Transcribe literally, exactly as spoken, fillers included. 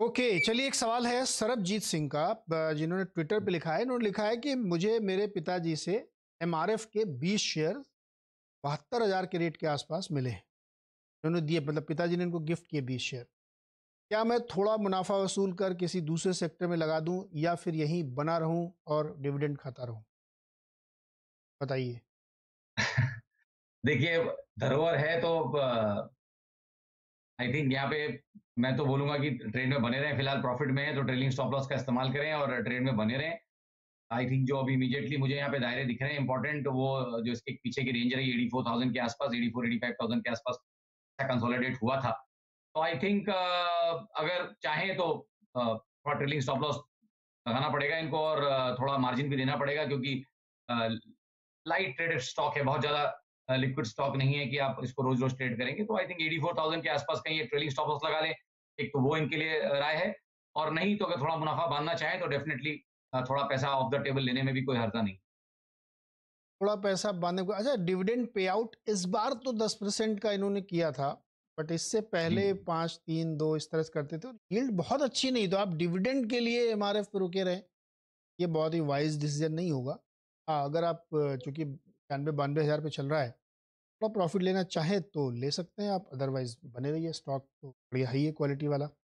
Okay, चलिए एक सवाल है सरबजीत सिंह का, ब- जिन्होंने ट्विटर पे लिखा है। इन्होंने लिखा है कि मुझे मेरे पिताजी से एमआरएफ के बीस शेयर बहत्तर हजार के रेट के आसपास मिले हैं। इन्होंने दिए, मतलब पिताजी ने इनको गिफ्ट किए बीस शेयर। क्या मैं थोड़ा मुनाफा वसूल कर किसी दूसरे सेक्टर में लगा दूं या फिर यहीं बना रहूं और डिविडेंड खाता रहूं? बताइए। देखिए, धरोहर है तो आई थिंक यहाँ पे मैं तो बोलूंगा कि ट्रेड में बने रहें। फिलहाल प्रॉफिट में है तो ट्रेलिंग स्टॉप लॉस का इस्तेमाल करें और ट्रेड में बने रहें। आई थिंक जो अभी इमीडिएटली मुझे यहाँ पे दायरे दिख रहे हैं इंपॉर्टेंट, वो जो इसके पीछे की रेंज रही एटी फोर थाउजेंड के आसपास, eighty four eighty five thousand के आसपास कंसोलिडेट हुआ था। तो आई थिंक अगर चाहें तो अ, थोड़ा ट्रेलिंग स्टॉप लॉस लगाना पड़ेगा इनको और अ, थोड़ा मार्जिन भी देना पड़ेगा, क्योंकि लाइट ट्रेडेड स्टॉक है, बहुत ज्यादा लिक्विड स्टॉक नहीं है कि आप इसको रोज रोज ट्रेड करेंगे। तो I think eighty four thousand के आसपास कहीं एक ट्रेलिंग स्टॉप लॉस लगा लें। एक तो वो इनके लिए अ, राय है। और नहीं तो अगर थोड़ा मुनाफा बांधना चाहें तो डेफिनेटली थोड़ा पैसा ऑफ द टेबल लेने में भी कोई हर्जा नहीं। थोड़ा पैसा बांधने को, अच्छा, डिविडेंड पे आउट इस बार तो दस परसेंट का इन्होंने किया था, बट इससे जी। पहले पाँच तीन दो इस तरह से करते थे। यील्ड बहुत अच्छी नहीं, तो आप डिविडेंड के लिए एमआरएफ पे रुके रहे, ये बहुत ही वाइज डिसीजन नहीं होगा। हाँ, अगर आप अ, चूंकि छियानवे बानवे हज़ार पे चल रहा है, थोड़ा प्रॉफिट लेना चाहें तो ले सकते हैं आप, अदरवाइज बने रहिए। स्टॉक तो बढ़िया ही है, क्वालिटी वाला।